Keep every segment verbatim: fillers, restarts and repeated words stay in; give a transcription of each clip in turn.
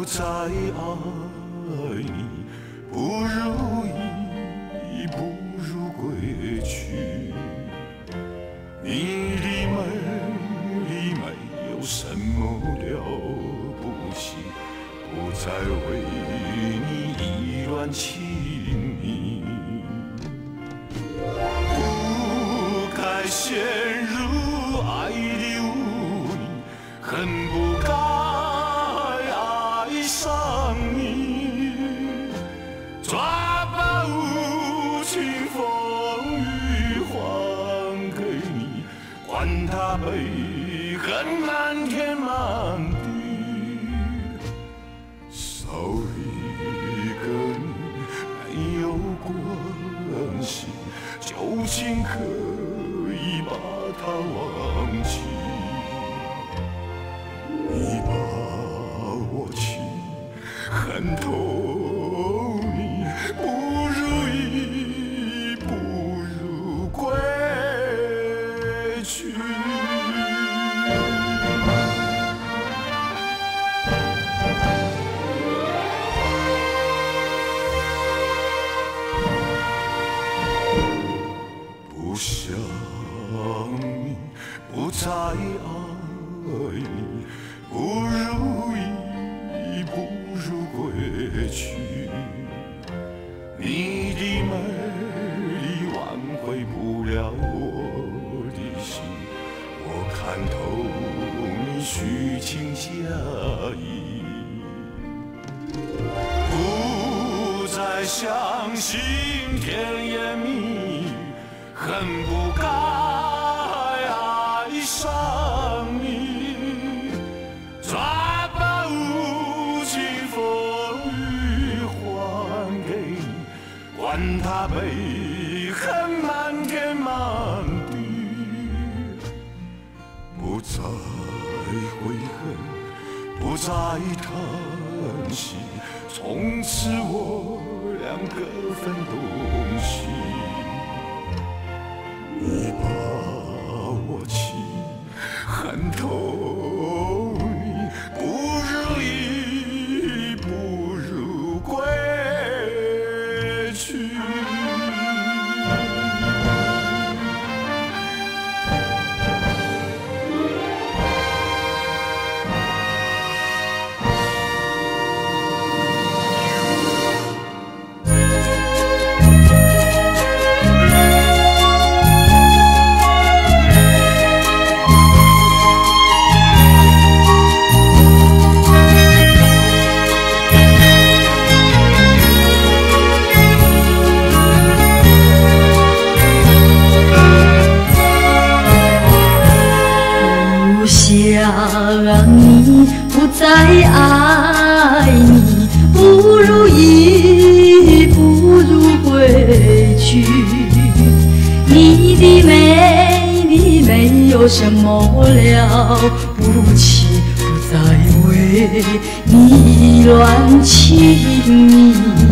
再爱你，不如意，不如归去。你的美丽没有什么了不起，不再为你意乱情迷，不该陷入爱的污泥，恨不该爱上你，抓把无情风雨还给你，管他悲恨漫天漫地，少一个你没有关系，究竟可以把它忘记。你把我情恨透你，不如意，不如归去。不想你，不再爱你，不如意，不如归去。你的美丽挽回不了我的心，我看透你虚情假意，不再相信甜言蜜语，恨不该爱上你，抓把无情风雨还给你，管他悲恨漫天漫地，不再悔恨，不再叹息，从此我俩各分东西。你把我情恨透你，不如意，不如归去。 想你，不再爱你，不如意，不如归去。你的美丽没有什么了不起，不再为你乱情迷，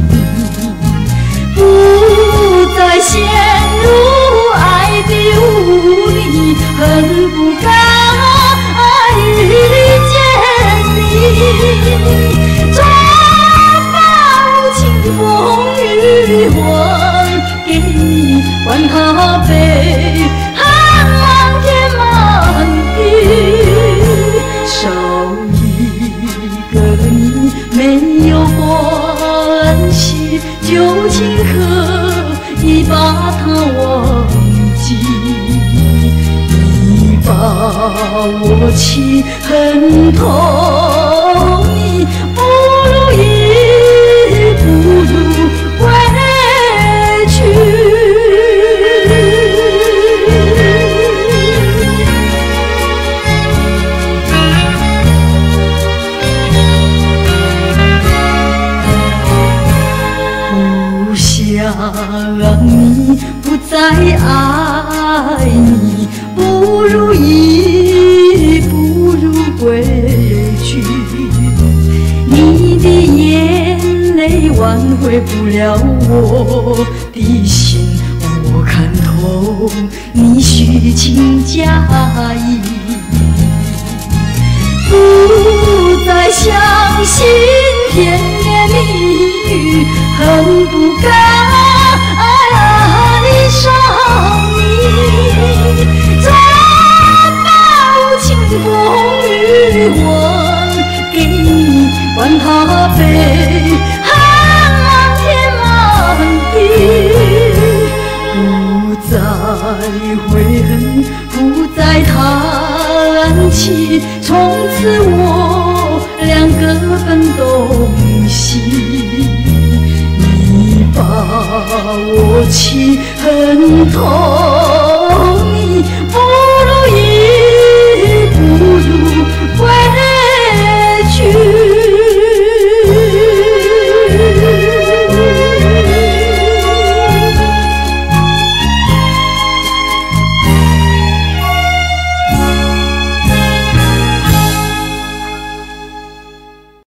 不再陷入爱的污泥，恨不该遇见你，抓把无情风雨还给你，管他悲恨漫天漫地，少一个你没有关系，究竟可以把它忘记。把我情恨透你，不如意，不如归去。不想你，不再爱你，不如意，不如归去。你的眼泪挽回不了我的心，我看透你虚情假意，不再相信东西，你把我气很痛。